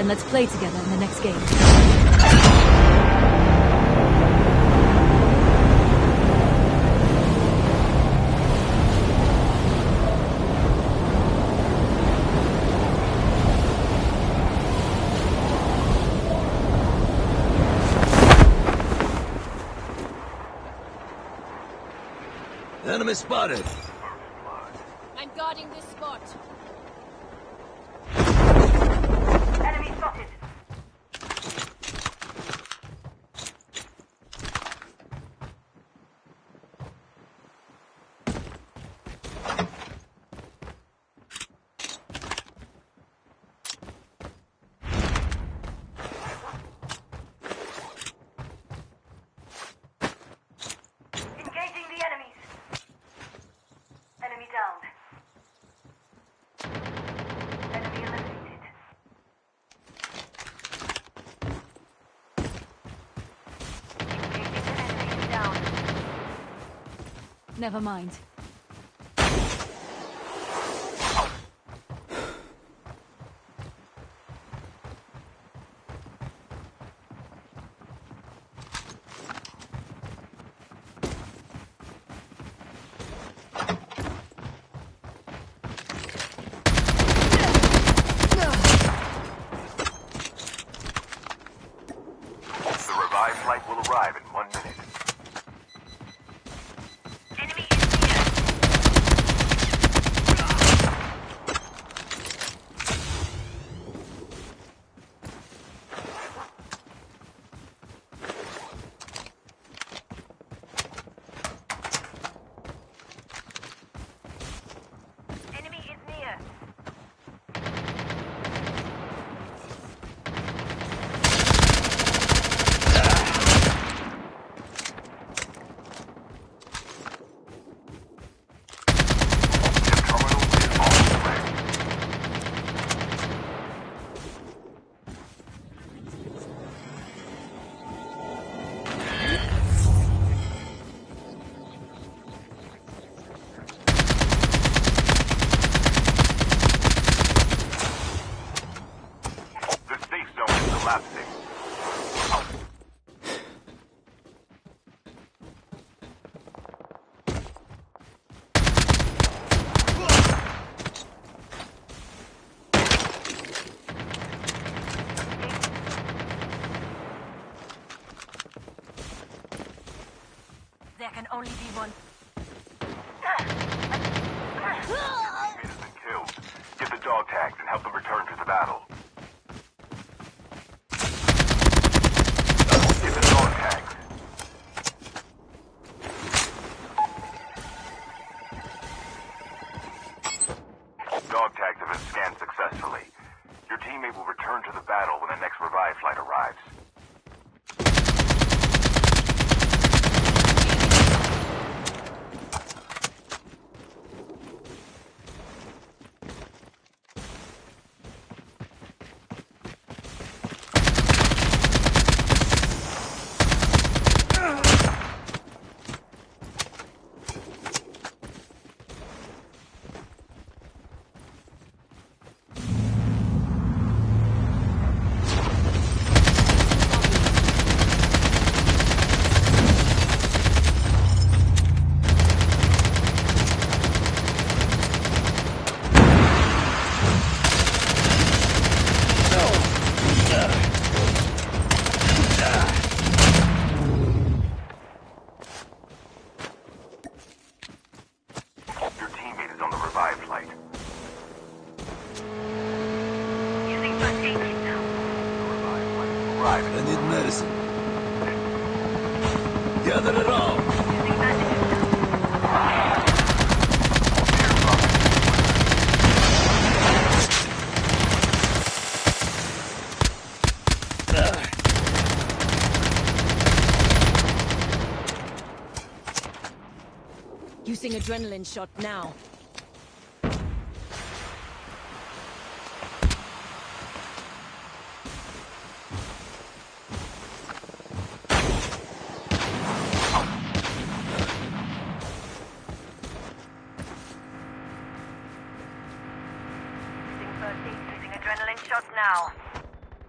and let's play together in the next game. Enemy spotted. I'm guarding this spot. Enemy spotted. Engaging the enemies. Enemy down. Enemy eliminated. Engaging the enemy down. Never mind. The revived flight will arrive in 1 minute. Enemy is near. Enemy is near. The terminal is almost ready. The safe zone is collapsing. There can only be one. Teammate has been killed. Get the dog tags and help them return to the battle. Get the dog tags. Dog tags have been scanned successfully. Your teammate will return to the battle when the next revive flight arrives. Your teammate is on the revive flight. Using first aid kit now. The revive flight will arrive I in need medicine. Gather it all. Using bandages now. Using adrenaline shot now. Using first aid, using adrenaline shot now.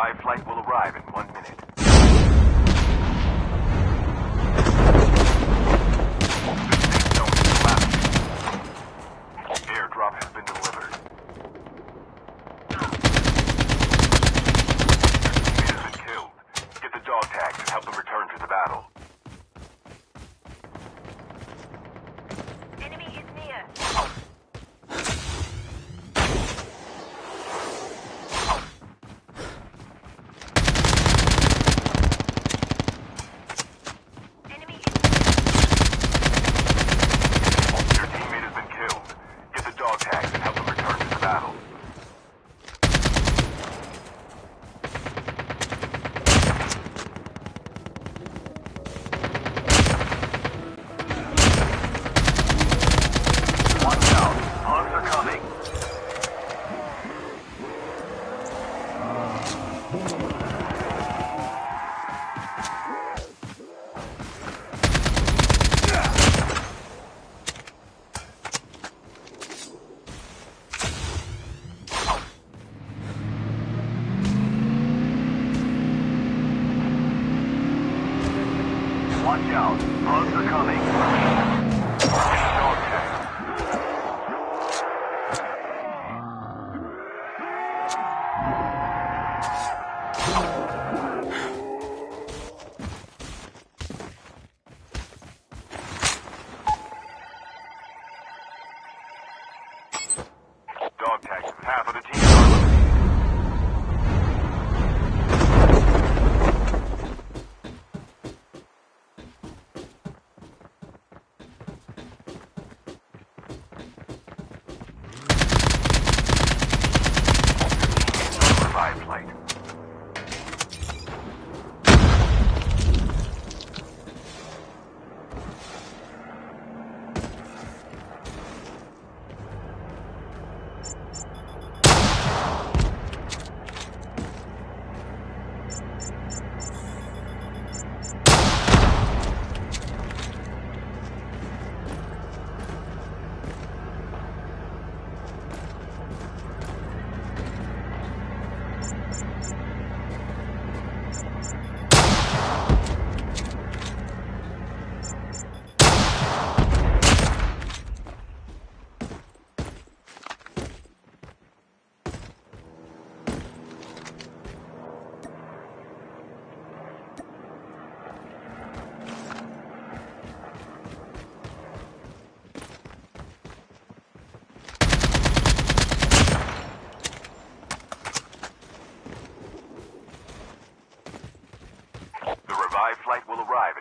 revived flight will arrive in 1 minute. The safe zone is collapsing. Airdrop has been delivered. Your teammate has been killed. Get the dog tags and help them return to the battle. Enemy is near. Enemy is Your teammate has been killed. Get the dog tags and help them return to the battle. Watch out. Bugs are coming. Watch out. Bugs are coming. Dog tags. Dog tags. Half of the team are eliminated. Revive flight. The revived flight will arrive